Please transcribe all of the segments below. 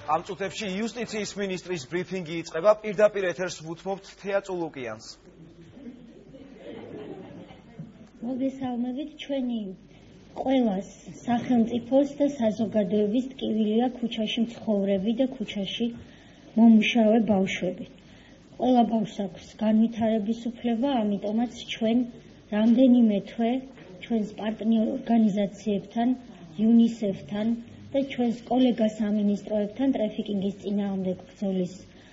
Am წუთებში იუსტიციის მინისტრის ბრიფინგი იწყება, პირდაპირ ეთერს ვუთმობთ თეა წულუკიანს. მოგესალმებით, ჩვენი ყველას სახელმწიფოს და საზოგადოების ტკივილია ქუჩაში მცხოვრები და ქუჩაში მომუშავე ბავშვები. ყველა ბავშვს აქვს განვითარების უფლება, ამიტომაც ჩვენ რამდენიმე თვე ჩვენს პარტნიორ ორგანიზაციებთან, UNICEF-თან და ჩვენს კოლეგა სამინისტროებთან ტრაფიკინგის წინააღმდეგ ბრძოლის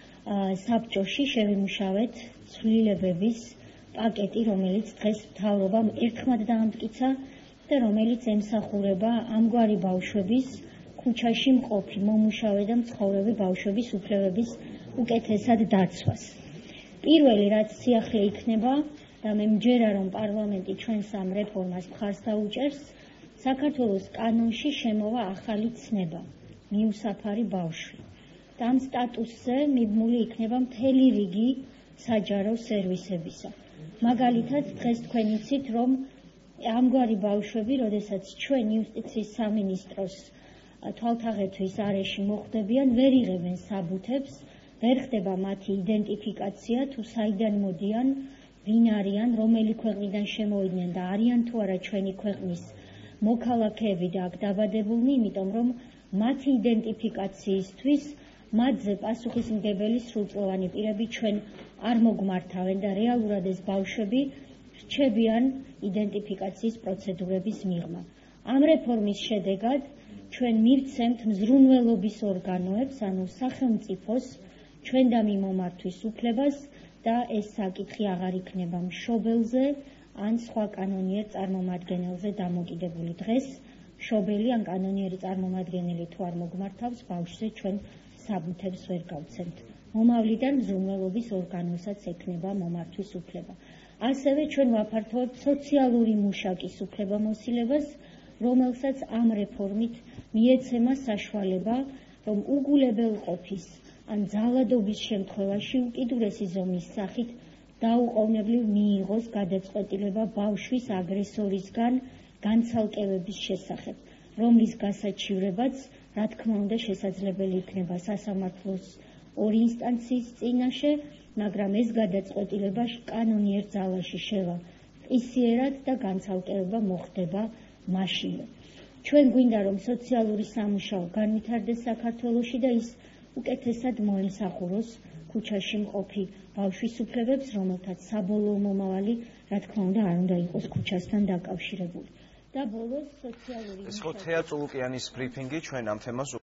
საბჭოში შევიმუშავეთ ცვლილებების პაკეტი, რომელიც დღეს მთავრობამ ერთხმად დაამტკიცა და რომელიც ემსახურება ამგვარი ბავშვების ქუჩაში მყოფი, მომუშავე და მცხოვრები ბავშვების უფლებების უკეთესად დაცვას. პირველი რაც სიახლე იქნება და მე მჯერა რომ პარლამენტი ჩვენს ამ რეფორმას მხარს დაუჭერს, საქართველოს კანონში შემოვა ახალი ცნება, მიუსაფარი ბავშვი. და ამ სტატუსზე მიბმული იქნება მთელი რიგი საჯარო სერვისებისა. მაგალითად, დღეს თქვენ იცით, რომ ამგვარი ბავშვები, როდესაც ჩვენ იუსტიციის სამინისტროს თვალთაღეთვის არეში მოხვდებიან, ვერ იღებენ საბუთებს, ვერ ხდება მათი იდენტიფიკაცია, თუ საიდან მოდიან, ვინ არიან, რომელი ქვეყნიდან შემოვიდნენ და არიან თუ არა ჩვენი ქვეყნის მოქალაქეები და აქ დაბადებულნი, იმიტომ რომ მათი იდენტიფიკაციისთვის მათზე პასუხისმგებელი სრულწლოვანი პირები ჩვენ არ მოგმართავენ და რეალურად ეს ბავშვები რჩებიან იდენტიფიკაციის პროცედურების მიღმა. ამ რეფორმის შედეგად ჩვენ მივცემთ მზრუნველობის ორგანოებს, ანუ სახელმწიფოს ჩვენ და მიმომართვის უფლებას და ეს საკითხი აღარ იქნება მშობელზე ან სხვა კანონიერ წარმომადგენელზე დამოკიდებული. დღეს მშობელი ან კანონიერი წარმომადგენელი თუ არ მოგმართავს ბავშვზე ჩვენ საბუთებს ვერ გავცემთ. მომავლიდან მზრუნველობის ორგანოსაც ექნება მომართვის უფლება. ასევე ჩვენ ვაფართოვებთ სოციალური მუშაკის უფლებამოსილებას, რომელსაც ამ რეფორმით მიეცემა საშუალება, რომ უგულებელყოფის ან ძალადობის შემთხვევაში უკიდურესი ზომის სახით დაუყოვნებლივ მიიღოს გადაწყვეტილება ბავშვის აგრესორისგან განცალკევების შესახებ, რომლის გასაჩივრებაც, რა თქმა უნდა, შესაძლებელი იქნება სასამართლოს ორი ინსტანციის წინაშე, მაგრამ ეს გადაწყვეტილება კანონიერ ძალაში შევა ყისიერად და განცალკევება მოხდება მაშინვე. ჩვენ გვინდა რომ სოციალური სამუშაო განვითარდეს საქართველოში და ის უკეთესად მოემსახუროს ქუჩაში მყოფი ბავშვის უფლებებს, რომელთაც საბოლოო მომავალი, რა თქმა უნდა, არ უნდა იყოს ქუჩასთან დაკავშირებული. და ბოლოს სოციალური ეს ხო თეა წულუკიანის ბრიფინგი ჩვენ ამ თემას